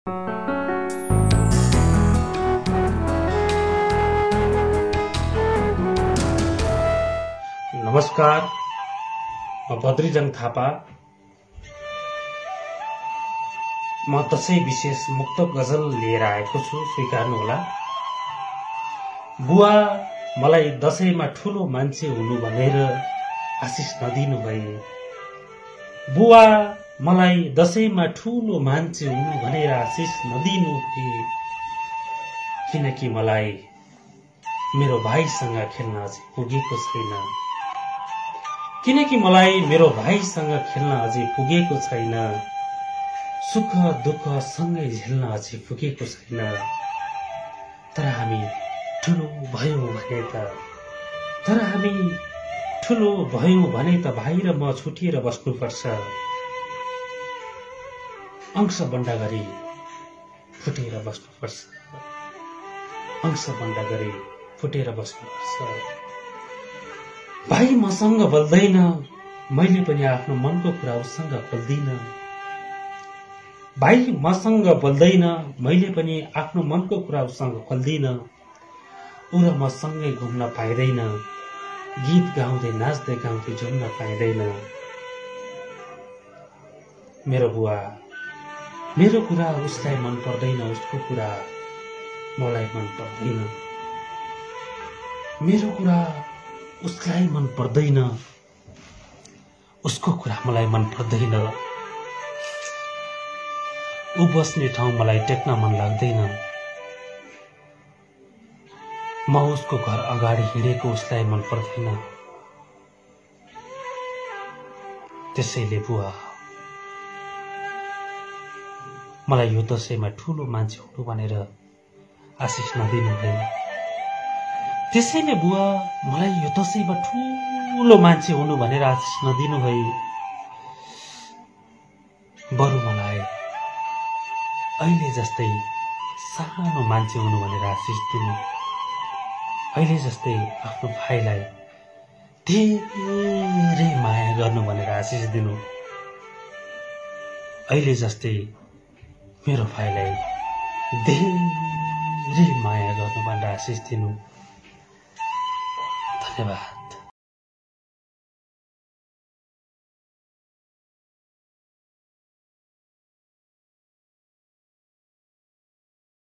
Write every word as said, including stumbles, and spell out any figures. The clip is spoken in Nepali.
नमस्कार, म बद्रीजङ थापा। म दशैं विशेष मुक्त गजल लिएर आएको छु, स्वीकार्नुहोला। बुवा मलाई दशैंमा ठूलो मान्छे हुनु भनेर आशिष नदिनु भए। बुवा मलाई दशैंमा ठूलो मान्छे हुनु भनेर आशिष नदिनु भए, किनकि मलाई मेरो भाइसँग खेल्न अझै पुगेको छैन। किनकि मलाई मेरो भाइसँग खेल्न अझै पुगेको छैन। सुख दुःख सँगै झेल्न अझै पुगेको छैन। तर हामी ठुलो भयौं भने त तर हामी ठुलो भयौं भने त भाइ र म छुटिएर बस्नुपर्छ। अंश बन्डा गरी फुटेर बस्नुपर्छ। अंश बन्डा गरी फुटेर बस्नुपर्छ। भाइ मसँग बोल्दैन, मैले पनि आफ्नो मनको कुरा उसँग खोल्दिन। भाइ मसँग बोल्दैन, मैले पनि आफ्नो मनको कुरा उसँग खोल्दिन। उ र म सँगै घुम्न पाइँदैन, गीत गाउँदै नाच्दै गाउँदै झुम्न पाइँदैन। मेरो बुवा, मेरो कुरा उसलाई मन पर्दैन, उसको कुरा मलाई मन पर्दैन। मेरो कुरा उसलाई मन पर्दैन, उसको कुरा मलाई मन पर्दैन। ऊ बस्ने ठाउँ मलाई टेक्न मन लाग्दैन। म उसको घर अगाडि हिँडेको उसलाई मन पर्दैन। त्यसैले बुवा, मलाई यो दशैंमा ठूलो मान्छे हुनु भनेर आशिष नदिनु भए। त्यसैले बुवा, मलाई यो दशैंमा ठूलो मान्छे हुनु भनेर आशिष नदिनु भए। बरु मलाई अहिले जस्तै सानो मान्छे हुनु भनेर आशिष दिनु। अहिले जस्तै आफ्नो भाइलाई धेरै माया गर्नु भनेर आशिष दिनु। अहिले जस्तै मेरो भाइलाई धेरै माया गर्नु भनेर आशिष दिनु। धन्यवाद।